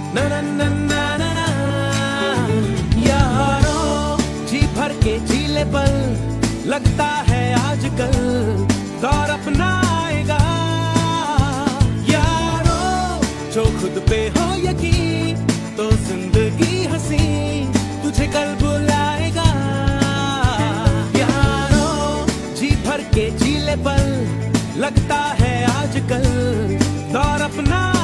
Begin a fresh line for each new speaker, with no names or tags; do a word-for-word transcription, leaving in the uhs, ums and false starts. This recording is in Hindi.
ना ना ना ना ना ना। यारो जी भर के जीले पल, लगता है आजकल दौर अपना आएगा। यारो जो खुद पे हो यकीन, तो जिंदगी हंसी तुझे कल बुलाएगा। यारो जी भर के जीले पल, लगता है आजकल दौर अपना